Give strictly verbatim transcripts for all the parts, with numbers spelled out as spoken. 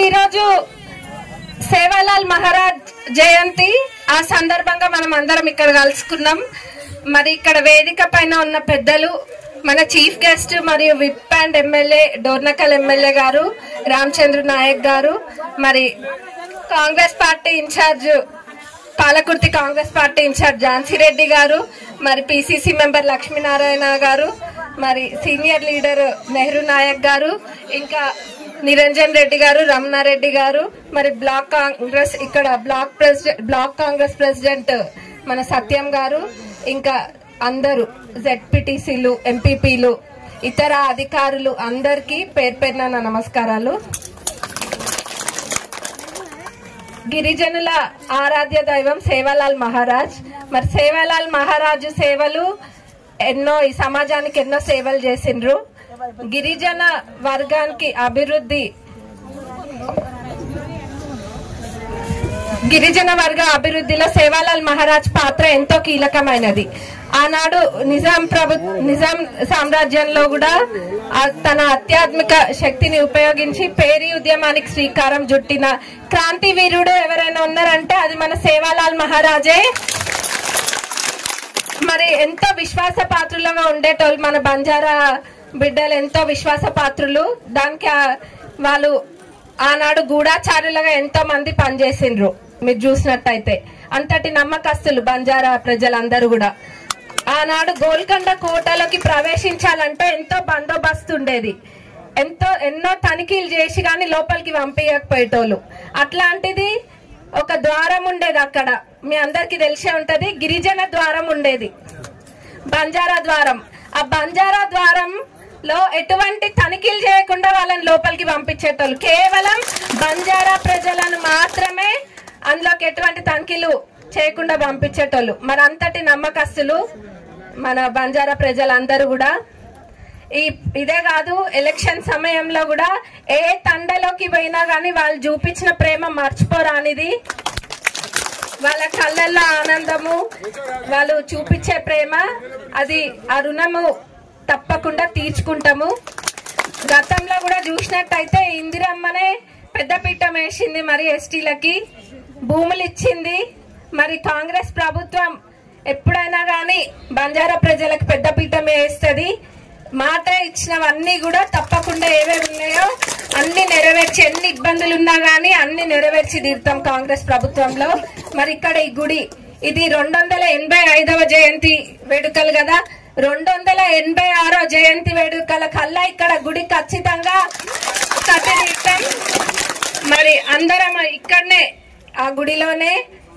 ఈరోజు సేవాలాల్ మహారాజ్ జయంతి ఆ సందర్భంగా మనం అందరం ఇక్కడ కలుసుకున్నాం. మరి ఇక్కడ వేదిక పైన ఉన్న పెద్దలు మన చీఫ్ గెస్ట్ మరియు whip and MLA Dornakal MLA గారు రామచంద్ర నాయక్ గారు, మరి Congress party incharge Palakurthi Congress party incharge Jhansi Reddy గారు, మరి పిసిసి మెంబర్ లక్ష్మీనారాయణ గారు, మరి సీనియర్ లీడర్ నెహ్రూ నాయక్ గారు, ఇంకా నిరంజన్ రెడ్డి గారు, రమణారెడ్డి గారు, మరి బ్లాక్ కాంగ్రెస్ ఇక్కడ block president block Congress president మన సత్యం గారు, ఇంకా అందరూ జెడ్పీటీసీలు, ఎంపీపీలు, ఇతర అధికారులు అందరికీ పేరు పేరున నా నమస్కారాలు. గిరిజనుల ఆరాధ్య దైవం సేవాలాల్ మహారాజ్. మరి సేవాలాల్ మహారాజు సేవలు ఎన్నో ఈ సమాజానికి ఎన్నో సేవలు చేసిండ్రు. గిరిజన వర్గానికి అభివృద్ధి గిరిజన వర్గ అభివృద్ధిలో సేవాలాల్ మహారాజ్ పాత్ర ఎంతో కీలకమైనది. ఆనాడు నిజాం ప్రభు నిజాం సామ్రాజ్యంలో కూడా తన ఆధ్యాత్మిక శక్తిని ఉపయోగించి పేరీ ఉద్యమానికి శ్రీకారం చుట్టిన క్రాంతి వీరుడు ఎవరైనా ఉన్నారంటే అది మన సేవాలాల్ మహారాజే. మరి ఎంతో విశ్వాస పాత్రులుగా ఉండేటోళ్ళు మన బంజారా బిడ్డలు, ఎంతో విశ్వాస పాత్రులు. దానికి వాళ్ళు ఆనాడు గూఢాచారులుగా ఎంతో మంది పనిచేసిండ్రు. మీరు చూసినట్టయితే అంతటి నమ్మకస్తులు బంజారా ప్రజలందరూ కూడా. ఆనాడు గోల్కొండ కోటలోకి ప్రవేశించాలంటే ఎంతో బందోబస్తు ఉండేది, ఎంతో ఎన్నో తనిఖీలు చేసి కానీ లోపలికి పంపించకపోయేటోళ్ళు. అట్లాంటిది ఒక ద్వారం ఉండేది అక్కడ, మీ అందరికి తెలిసే ఉంటది, గిరిజన ద్వారం ఉండేది, బంజారా ద్వారం. ఆ బంజారా ద్వారం లో ఎటువంటి తనిఖీలు చేయకుండా వాళ్ళని లోపలికి పంపించేటోళ్ళు. కేవలం బంజారా ప్రజలను మాత్రమే అందులోకి ఎటువంటి తనిఖీలు చేయకుండా పంపించేటోళ్ళు. మరి అంతటి నమ్మకస్తులు మన బంజారా ప్రజలందరూ కూడా. ఈ ఇదే కాదు, ఎలక్షన్ సమయంలో కూడా ఏ తండలోకి పోయినా గానీ వాళ్ళు చూపించిన ప్రేమ మర్చిపోరానిది. వాళ్ళ కళ్ళల్లో ఆనందము, వాళ్ళు చూపించే ప్రేమ, అది ఆ రుణము తప్పకుండా తీర్చుకుంటాము. గతంలో కూడా చూసినట్టయితే ఇందిరమ్మనే పెద్దపీఠం వేసింది, మరి ఎస్టీలకి భూములు ఇచ్చింది. మరి కాంగ్రెస్ ప్రభుత్వం ఎప్పుడైనా గానీ బంజారా ప్రజలకు పెద్దపీఠం వేస్తుంది. మాట ఇచ్చినవన్నీ కూడా తప్పకుండా ఏవేవి ఉన్నాయో అన్ని నెరవేర్చి, ఎన్ని ఇబ్బందులు ఉన్నా గానీ అన్ని నెరవేర్చి తీరుతాం కాంగ్రెస్ ప్రభుత్వంలో. మరి ఇక్కడ ఈ గుడి ఇది రెండు వందల ఎనభై ఐదవ జయంతి వేడుకలు కదా, రెండు వందల ఎనభై ఆరో జయంతి వేడుకల కల్లా ఇక్కడ గుడి ఖచ్చితంగా కట్టి తీరుతాం. మరి అందరం ఇక్కడనే ఆ గుడిలోనే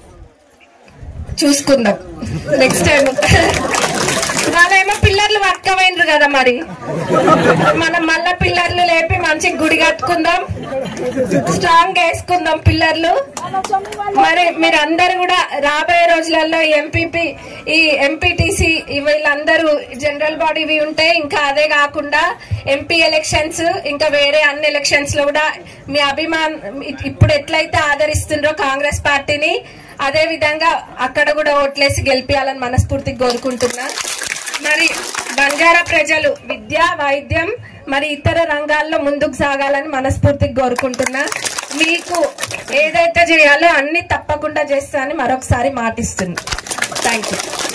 చూసుకుందాం నెక్స్ట్ టైం. వాళ్ళేమో పిల్లర్లు పట్టుకోపోయినరు కదా, మరి మనం మళ్ళా పిల్లర్లు లేపి మంచి గుడి కట్టుకుందాం, స్ట్రాంగ్ వేసుకుందాం పిల్లర్లు. మరి మీరు అందరు కూడా రాబోయే రోజులలో ఎంపీపీ ఈ ఎంపీటీసీ వీళ్ళందరూ జనరల్ బాడీవి ఉంటాయి. ఇంకా అదే కాకుండా ఎంపీ ఎలక్షన్స్, ఇంకా వేరే అన్ని ఎలక్షన్స్ లో కూడా మీ అభిమాన్ ఇప్పుడు ఎట్లయితే ఆదరిస్తుండ్రో కాంగ్రెస్ పార్టీని, అదే విధంగా అక్కడ కూడా ఓట్లేసి గెలిపియాలని మనస్ఫూర్తిగా కోరుకుంటున్నా. మరి బంజారా ప్రజలు విద్య, వైద్యం, మరి ఇతర రంగాల్లో ముందుకు సాగాలని మనస్ఫూర్తిగా కోరుకుంటున్నా. మీకు ఏదైతే చేయాలో అన్ని తప్పకుండా చేస్తా అని మరొకసారి మాటిస్తున్నా. Thank you.